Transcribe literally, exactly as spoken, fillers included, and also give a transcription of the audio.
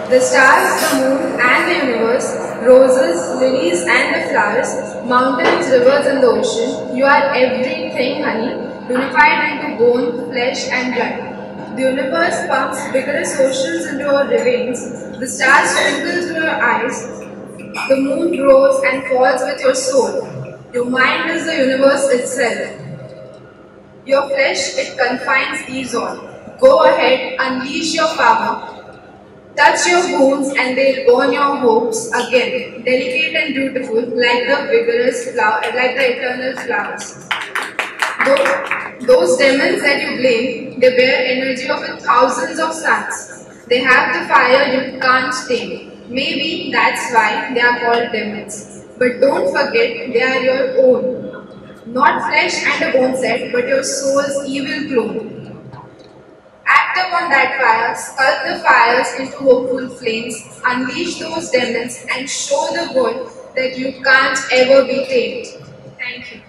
The stars, the moon and the universe, roses, lilies and the flowers, mountains, rivers and the ocean, you are everything, honey, unified into bone, flesh and blood. The universe pumps vigorous oceans into your veins, the stars twinkle through your eyes, the moon grows and falls with your soul. Your mind is the universe itself. Your flesh, it confines these all. Go ahead, unleash your power. Touch your wounds and they'll burn your hopes again, delicate and beautiful, like the vigorous flower, like the eternal flowers. Those, those demons that you blame, they bear energy of thousands of suns. They have the fire you can't tame. Maybe that's why they are called demons. But don't forget, they are your own. Not flesh and a bone set, but your soul's evil clone. Act upon that fire, sculpt the fires into hopeful flames, unleash those demons and show the world that you can't ever be tamed. Thank you.